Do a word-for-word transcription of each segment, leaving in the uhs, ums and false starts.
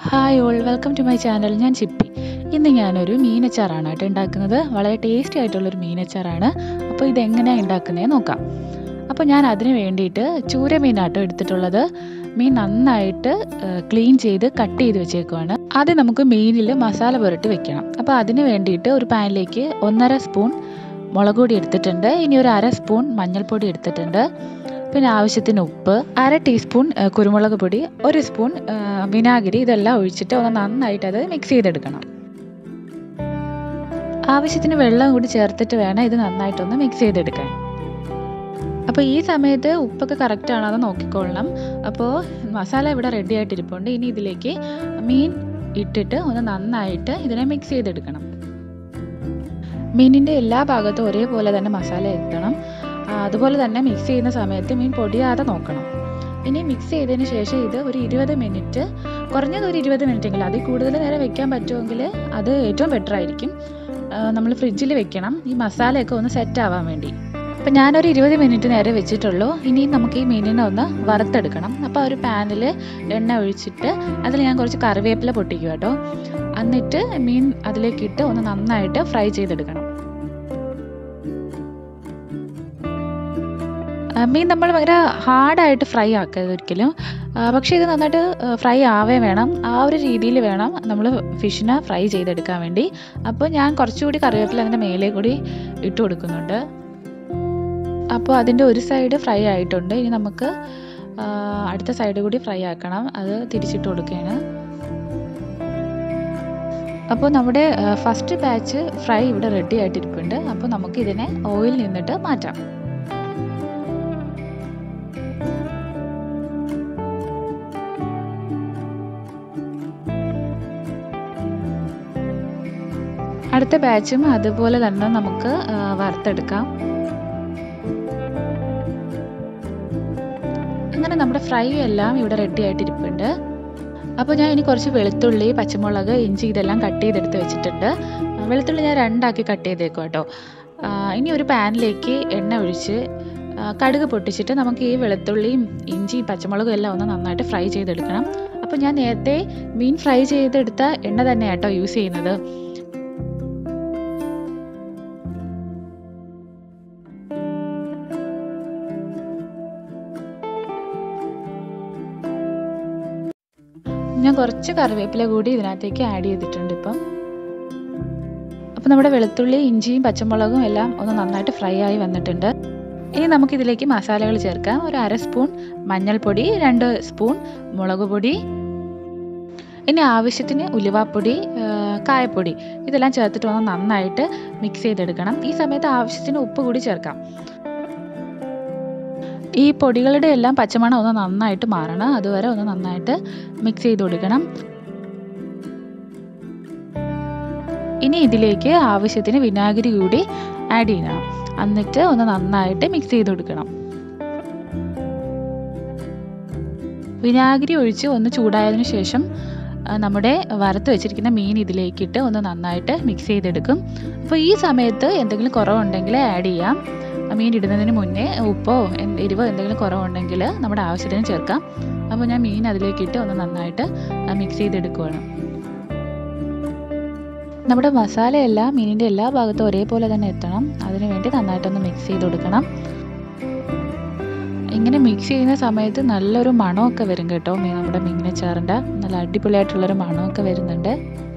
Hi all, welcome to my channel. I am Chippy. ഇന്ന് ഞാനൊരു മീൻ അച്ചാറാണ് കേട്ടോ ഉണ്ടാക്കുന്നത്. വളരെ ടേസ്റ്റി ആയിട്ടുള്ളൊരു മീൻ അച്ചാറാണ്. അപ്പോൾ ഇത് എങ്ങനെയാണ് ഉണ്ടാക്കുന്നതെന്ന് നോക്കാം. അപ്പോൾ ഞാൻ അതിന് വേണ്ടിയിട്ട് ചൂര മീനാട്ടോ എടുത്തിട്ടുള്ളത്. മീൻ നന്നായിട്ട് ക്ലീൻ ചെയ്ത് കട്ട് ചെയ്ത് വെച്ചേക്കുവാണ്. ആദ്യം നമുക്ക് മീനിൽ മസാല പുരട്ടി വെക്കണം. അപ്പോൾ അതിന് വേണ്ടിയിട്ട് ഒരു പാനിലേക്ക് ഒന്നര സ്പൂൺ മുളക് പൊടി എടുത്തിട്ടുണ്ട്. ഇനി ഒരു അര സ്പൂൺ മഞ്ഞൾപ്പൊടി എടുത്തിട്ടുണ്ട്. പിന്നെ ആവശ്യത്തിന് ഉപ്പ്, അര ടീസ്പൂൺ കുരുമുളക് പൊടി, ഒരു സ്പൂൺ വിനാഗിരി, ഇതെല്ലാം ഒഴിച്ചിട്ട് ഒന്ന് നന്നായിട്ട് അത് മിക്സ് ചെയ്തെടുക്കണം. ആവശ്യത്തിന് വെള്ളം കൂടി ചേർത്തിട്ട് വേണം ഇത് നന്നായിട്ടൊന്ന് മിക്സ് ചെയ്തെടുക്കാൻ. അപ്പോൾ ഈ സമയത്ത് ഉപ്പൊക്കെ കറക്റ്റ് ആണോ എന്ന് നോക്കിക്കൊള്ളണം. അപ്പോൾ മസാല ഇവിടെ റെഡി ആയിട്ടിരിപ്പുണ്ട്. ഇനി ഇതിലേക്ക് മീൻ ഇട്ടിട്ട് ഒന്ന് നന്നായിട്ട് ഇതിനെ മിക്സ് ചെയ്തെടുക്കണം. മീനിൻ്റെ എല്ലാ ഭാഗത്തും ഒരേപോലെ തന്നെ മസാല എത്തണം. അതുപോലെ തന്നെ മിക്സ് ചെയ്യുന്ന സമയത്ത് മീൻ പൊടിയാതെ നോക്കണം. ഇനി മിക്സ് ചെയ്തതിന് ശേഷം ഇത് ഒരു ഇരുപത് മിനിറ്റ്, കുറഞ്ഞത് ഒരു ഇരുപത് മിനിറ്റെങ്കിലും, അതിൽ കൂടുതൽ നേരം വെക്കാൻ പറ്റുമെങ്കിൽ അത് ഏറ്റവും ബെറ്റർ ആയിരിക്കും. നമ്മൾ ഫ്രിഡ്ജിൽ വെക്കണം, ഈ മസാലയൊക്കെ ഒന്ന് സെറ്റ് ആവാൻ വേണ്ടി. അപ്പം ഞാനൊരു ഇരുപത് മിനിറ്റ് നേരെ വെച്ചിട്ടുള്ളൂ. ഇനി നമുക്ക് ഈ മീനിനെ ഒന്ന് വറുത്തെടുക്കണം. അപ്പോൾ ഒരു പാനിൽ എണ്ണ ഒഴിച്ചിട്ട് അതിൽ ഞാൻ കുറച്ച് കറിവേപ്പില പൊട്ടിക്കുക കേട്ടോ. എന്നിട്ട് മീൻ അതിലേക്കിട്ട് ഒന്ന് നന്നായിട്ട് ഫ്രൈ ചെയ്തെടുക്കണം. മീൻ നമ്മൾ ഭയങ്കര ഹാർഡായിട്ട് ഫ്രൈ ആക്കരുത് ഒരിക്കലും, പക്ഷേ ഇത് നന്നായിട്ട് ഫ്രൈ ആവേ വേണം. ആ ഒരു രീതിയിൽ വേണം നമ്മൾ ഫിഷിനെ ഫ്രൈ ചെയ്തെടുക്കാൻ വേണ്ടി. അപ്പോൾ ഞാൻ കുറച്ചുകൂടി കറിവേപ്പില അതിൻ്റെ മേലെ കൂടി ഇട്ട് കൊടുക്കുന്നുണ്ട്. അപ്പോൾ അതിൻ്റെ ഒരു സൈഡ് ഫ്രൈ ആയിട്ടുണ്ട്. ഇനി നമുക്ക് അടുത്ത സൈഡ് കൂടി ഫ്രൈ ആക്കണം. അത് തിരിച്ചിട്ട് കൊടുക്കുകയാണ്. അപ്പോൾ നമ്മുടെ ഫസ്റ്റ് ബാച്ച് ഫ്രൈ ഇവിടെ റെഡി ആയിട്ടിരിപ്പുണ്ട്. അപ്പോൾ നമുക്ക് ഇതിനെ ഓയിൽ നിന്നിട്ട് മാറ്റാം. അടുത്ത ബാച്ചും അതുപോലെ തന്നെ നമുക്ക് വറുത്തെടുക്കാം. അങ്ങനെ നമ്മുടെ ഫ്രൈ എല്ലാം ഇവിടെ റെഡി ആയിട്ടിരിപ്പുണ്ട്. അപ്പോൾ ഞാൻ ഇനി കുറച്ച് വെളുത്തുള്ളി, പച്ചമുളക്, ഇഞ്ചി ഇതെല്ലാം കട്ട് ചെയ്തെടുത്ത് വെച്ചിട്ടുണ്ട്. വെളുത്തുള്ളി ഞാൻ രണ്ടാക്കി കട്ട് ചെയ്തേക്കും കേട്ടോ. ഇനി ഒരു പാനിലേക്ക് എണ്ണ ഒഴിച്ച് കടുക് പൊട്ടിച്ചിട്ട് നമുക്ക് ഈ വെളുത്തുള്ളിയും ഇഞ്ചിയും പച്ചമുളകും എല്ലാം ഒന്ന് നന്നായിട്ട് ഫ്രൈ ചെയ്തെടുക്കണം. അപ്പോൾ ഞാൻ നേരത്തെ മീൻ ഫ്രൈ ചെയ്തെടുത്ത എണ്ണ തന്നെ കേട്ടോ യൂസ് ചെയ്യുന്നത്. ഞാൻ കുറച്ച് കറിവേപ്പില കൂടി ഇതിനകത്തേക്ക് ആഡ് ചെയ്തിട്ടുണ്ട് ഇപ്പം. അപ്പം നമ്മുടെ വെളുത്തുള്ളി, ഇഞ്ചിയും പച്ചമുളകും എല്ലാം ഒന്ന് നന്നായിട്ട് ഫ്രൈ ആയി വന്നിട്ടുണ്ട്. ഇനി നമുക്കിതിലേക്ക് മസാലകൾ ചേർക്കാം. ഒരു അര സ്പൂൺ മഞ്ഞൾപ്പൊടി, രണ്ട് സ്പൂൺ മുളക് പൊടി, ഇനി ആവശ്യത്തിന് ഉലുവാപ്പൊടി, കായപ്പൊടി, ഇതെല്ലാം ചേർത്തിട്ട് ഒന്ന് നന്നായിട്ട് മിക്സ് ചെയ്തെടുക്കണം. ഈ സമയത്ത് ആവശ്യത്തിന് ഉപ്പ് കൂടി ചേർക്കാം. ഈ പൊടികളുടെ എല്ലാം പച്ചമണം ഒന്ന് നന്നായിട്ട് മാറണം. അതുവരെ ഒന്ന് നന്നായിട്ട് മിക്സ് ചെയ്ത് കൊടുക്കണം. ഇനി ഇതിലേക്ക് ആവശ്യത്തിന് വിനാഗിരി കൂടി ആഡ് ചെയ്യണം. എന്നിട്ട് ഒന്ന് നന്നായിട്ട് മിക്സ് ചെയ്ത് കൊടുക്കണം. വിനാഗിരി ഒഴിച്ച് ഒന്ന് ചൂടായതിനു ശേഷം നമ്മുടെ വറുത്ത് വെച്ചിരിക്കുന്ന മീൻ ഇതിലേക്കിട്ട് ഒന്ന് നന്നായിട്ട് മിക്സ് ചെയ്തെടുക്കും. അപ്പോൾ ഈ സമയത്ത് എന്തെങ്കിലും കുറവുണ്ടെങ്കിൽ ആഡ് ചെയ്യാം. മീൻ ഇടുന്നതിന് മുന്നേ ഉപ്പോ എരിവോ എന്തെങ്കിലും കുറവുണ്ടെങ്കിൽ നമ്മുടെ ആവശ്യത്തിന് ചേർക്കാം. അപ്പോൾ ഞാൻ മീൻ അതിലേക്കിട്ട് ഒന്ന് നന്നായിട്ട് മിക്സ് ചെയ്തെടുക്കുകയാണ്. നമ്മുടെ മസാലയെല്ലാം മീനിൻ്റെ എല്ലാ ഭാഗത്തും ഒരേപോലെ തന്നെ എത്തണം. അതിനു വേണ്ടി നന്നായിട്ടൊന്ന് മിക്സ് ചെയ്ത് കൊടുക്കണം. ഇങ്ങനെ മിക്സ് ചെയ്യുന്ന സമയത്ത് നല്ലൊരു മണമൊക്കെ വരും കേട്ടോ. മീൻ നമ്മുടെ മീനച്ചാറിൻ്റെ നല്ല അടിപൊളിയായിട്ടുള്ളൊരു മണമൊക്കെ വരുന്നുണ്ട്.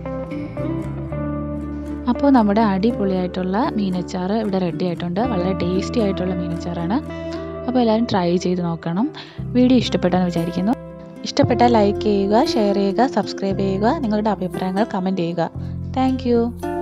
അപ്പോൾ നമ്മുടെ അടിപൊളിയായിട്ടുള്ള മീനച്ചാർ ഇവിടെ റെഡി ആയിട്ടുണ്ട്. വളരെ ടേസ്റ്റി ആയിട്ടുള്ള മീനച്ചാറാണ്. അപ്പോൾ എല്ലാവരും ട്രൈ ചെയ്ത് നോക്കണം. വീഡിയോ ഇഷ്ടപ്പെട്ടെന്ന് വിചാരിക്കുന്നു. ഇഷ്ടപ്പെട്ടാൽ ലൈക്ക് ചെയ്യുക, ഷെയർ ചെയ്യുക, സബ്സ്ക്രൈബ് ചെയ്യുക. നിങ്ങളുടെ അഭിപ്രായങ്ങൾ കമൻറ്റ് ചെയ്യുക. താങ്ക്